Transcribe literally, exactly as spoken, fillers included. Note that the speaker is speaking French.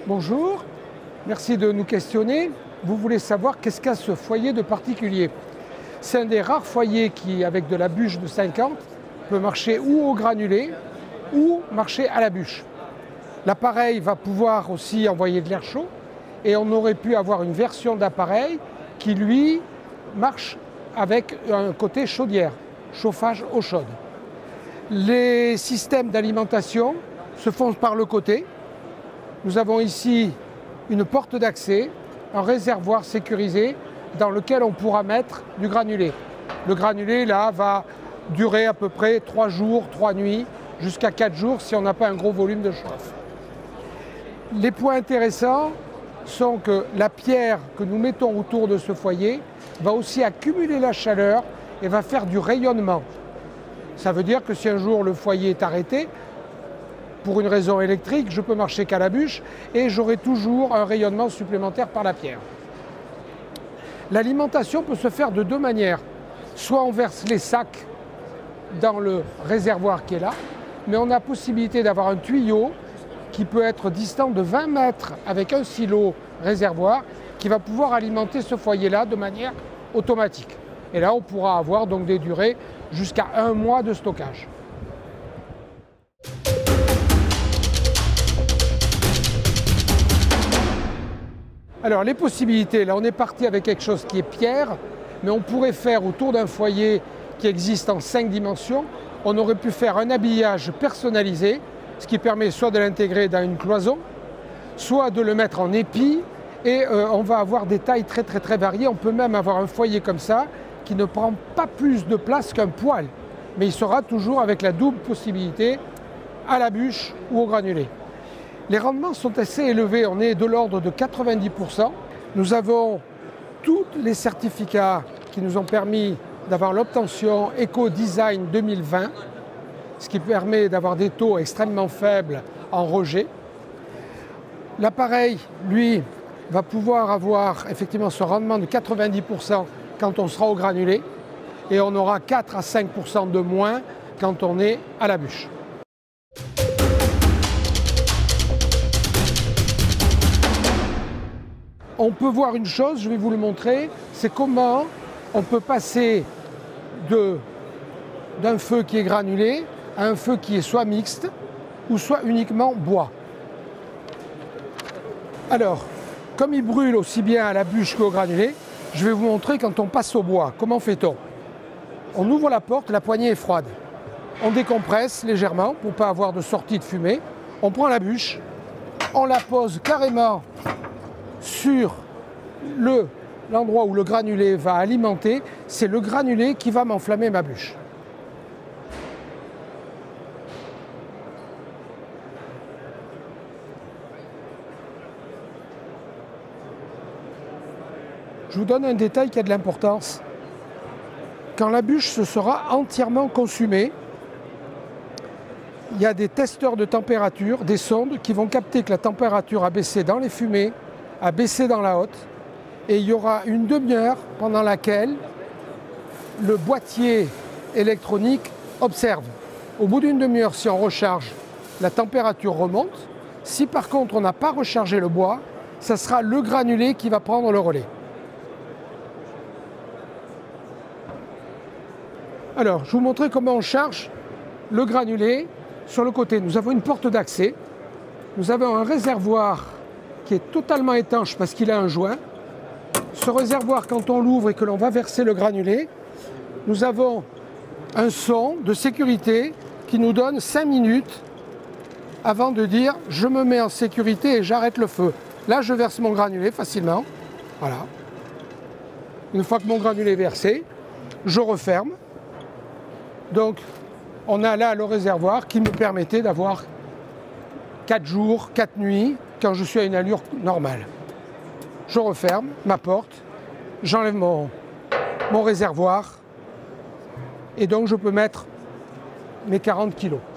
Bonjour, merci de nous questionner. Vous voulez savoir qu'est-ce qu'a ce foyer de particulier. C'est un des rares foyers qui, avec de la bûche de cinquante, peut marcher ou au granulé ou marcher à la bûche. L'appareil va pouvoir aussi envoyer de l'air chaud et on aurait pu avoir une version d'appareil qui, lui, marche avec un côté chaudière, chauffage eau chaude. Les systèmes d'alimentation se font par le côté. Nous avons ici une porte d'accès, un réservoir sécurisé dans lequel on pourra mettre du granulé. Le granulé, là, va durer à peu près trois jours, trois nuits, jusqu'à quatre jours si on n'a pas un gros volume de chauffe. Les points intéressants sont que la pierre que nous mettons autour de ce foyer va aussi accumuler la chaleur et va faire du rayonnement. Ça veut dire que si un jour le foyer est arrêté, pour une raison électrique, je peux marcher qu'à la bûche et j'aurai toujours un rayonnement supplémentaire par la pierre. L'alimentation peut se faire de deux manières. Soit on verse les sacs dans le réservoir qui est là, mais on a possibilité d'avoir un tuyau qui peut être distant de vingt mètres avec un silo réservoir qui va pouvoir alimenter ce foyer-là de manière automatique. Et là, on pourra avoir donc des durées jusqu'à un mois de stockage. Alors les possibilités, là on est parti avec quelque chose qui est pierre, mais on pourrait faire autour d'un foyer qui existe en cinq dimensions, on aurait pu faire un habillage personnalisé, ce qui permet soit de l'intégrer dans une cloison, soit de le mettre en épi, et euh, on va avoir des tailles très très très variées. On peut même avoir un foyer comme ça, qui ne prend pas plus de place qu'un poêle, mais il sera toujours avec la double possibilité à la bûche ou au granulé. Les rendements sont assez élevés, on est de l'ordre de quatre-vingt-dix pour cent. Nous avons tous les certificats qui nous ont permis d'avoir l'obtention Eco-Design deux mille vingt, ce qui permet d'avoir des taux extrêmement faibles en rejet. L'appareil, lui, va pouvoir avoir effectivement ce rendement de quatre-vingt-dix pour cent quand on sera au granulé et on aura quatre à cinq pour cent de moins quand on est à la bûche. On peut voir une chose, je vais vous le montrer, c'est comment on peut passer d'un feu qui est granulé à un feu qui est soit mixte ou soit uniquement bois. Alors, comme il brûle aussi bien à la bûche qu'au granulé, je vais vous montrer quand on passe au bois. Comment fait-on? On ouvre la porte, la poignée est froide. On décompresse légèrement pour ne pas avoir de sortie de fumée. On prend la bûche, on la pose carrément sur le, l'endroit où le granulé va alimenter, c'est le granulé qui va m'enflammer ma bûche. Je vous donne un détail qui a de l'importance. Quand la bûche se sera entièrement consumée, il y a des testeurs de température, des sondes qui vont capter que la température a baissé dans les fumées, a baissé dans la hotte, et il y aura une demi-heure pendant laquelle le boîtier électronique observe. Au bout d'une demi-heure, si on recharge, la température remonte. Si par contre on n'a pas rechargé le bois, ça sera le granulé qui va prendre le relais. Alors, je vais vous montrer comment on charge le granulé. Sur le côté, nous avons une porte d'accès. Nous avons un réservoir qui est totalement étanche parce qu'il a un joint. Ce réservoir, quand on l'ouvre et que l'on va verser le granulé, nous avons un son de sécurité qui nous donne cinq minutes avant de dire « je me mets en sécurité et j'arrête le feu ». Là, je verse mon granulé facilement. Voilà. Une fois que mon granulé est versé, je referme. Donc, on a là le réservoir qui me permettait d'avoir quatre jours, quatre nuits, quand je suis à une allure normale. Je referme ma porte, j'enlève mon, mon réservoir, et donc je peux mettre mes quarante kilos.